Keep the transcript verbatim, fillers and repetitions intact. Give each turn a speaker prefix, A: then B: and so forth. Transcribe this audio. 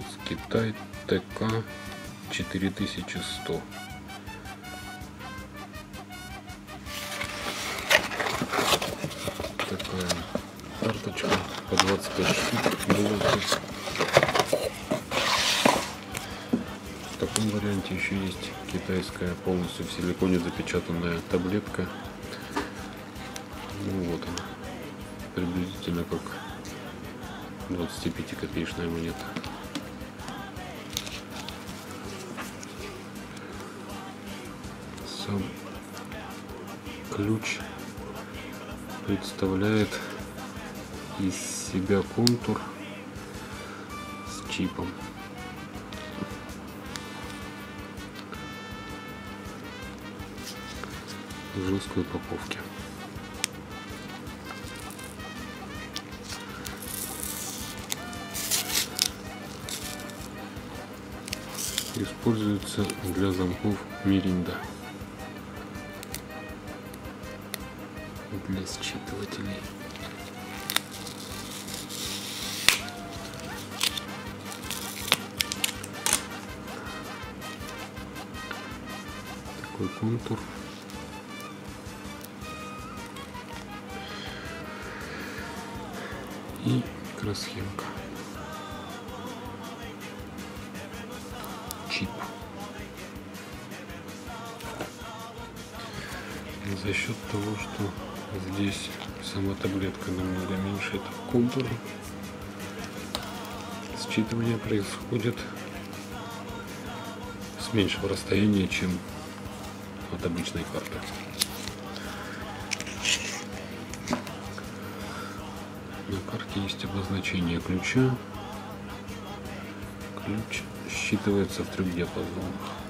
A: единиц, Китай, ТК четыре тысячи сто. Такая карточка по двадцать пять штук. В таком варианте еще есть китайская, полностью в силиконе запечатанная таблетка. Ну вот она, приблизительно как двадцатипятикопеечная монета. Сам ключ представляет из себя контур с чипом. В жесткой упаковке. Используется для замков Миринда, для считывателей. Такой контур. И микросхемка. Чип. И за счет того, что здесь сама таблетка намного меньше этого контура, считывание происходит с меньшего расстояния, чем от обычной карты. На карте есть обозначение ключа. Ключ считывается в трех диапазонах.